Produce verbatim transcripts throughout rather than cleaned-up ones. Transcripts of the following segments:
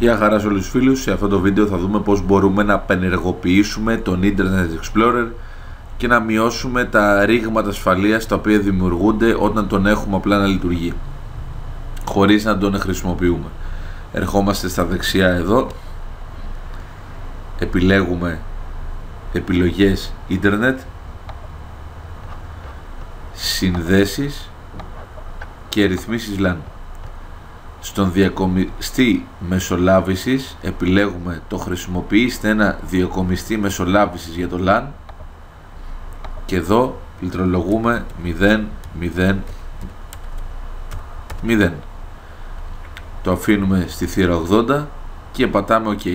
Γεια χαρά σε όλους τους φίλους. Σε αυτό το βίντεο θα δούμε πώς μπορούμε να απενεργοποιήσουμε τον Internet Explorer και να μειώσουμε τα ρήγματα ασφαλείας τα οποία δημιουργούνται όταν τον έχουμε απλά να λειτουργεί χωρίς να τον χρησιμοποιούμε. Ερχόμαστε στα δεξιά εδώ, επιλέγουμε επιλογές Internet, συνδέσεις και ρυθμίσεις λαν. Στον διακομιστή μεσολάβησης επιλέγουμε το χρησιμοποιήστε ένα διακομιστή μεσολάβησης για το λαν και εδώ πληκτρολογούμε μηδέν μηδέν μηδέν. Το αφήνουμε στη θύρα ογδόντα και πατάμε OK.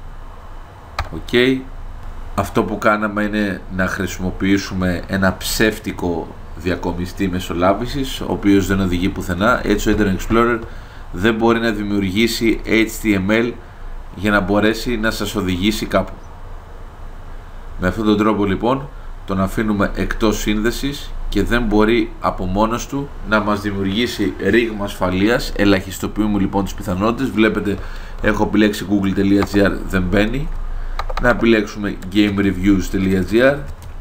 OK. Αυτό που κάναμε είναι να χρησιμοποιήσουμε ένα ψεύτικο διακομιστή μεσολάβησης, ο οποίος δεν οδηγεί πουθενά. Έτσι ο Internet Explorer δεν μπορεί να δημιουργήσει έιτς τι εμ ελ για να μπορέσει να σας οδηγήσει κάπου. Με αυτόν τον τρόπο λοιπόν τον αφήνουμε εκτός σύνδεσης και δεν μπορεί από μόνος του να μας δημιουργήσει ρήγμα ασφαλείας. Ελαχιστοποιούμε λοιπόν τις πιθανότητες. Βλέπετε έχω επιλέξει google.gr, δεν μπαίνει. Να επιλέξουμε gamereviews.gr.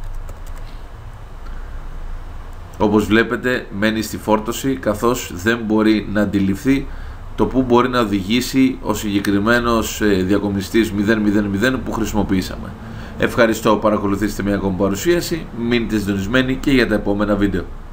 Όπως βλέπετε μένει στη φόρτωση, καθώς δεν μπορεί να αντιληφθεί το που μπορεί να οδηγήσει ο συγκεκριμένος διακομιστής μηδέν μηδέν μηδέν που χρησιμοποιήσαμε. Ευχαριστώ που παρακολουθήσετε μια ακόμη παρουσίαση. Μείνετε συντονισμένοι και για τα επόμενα βίντεο.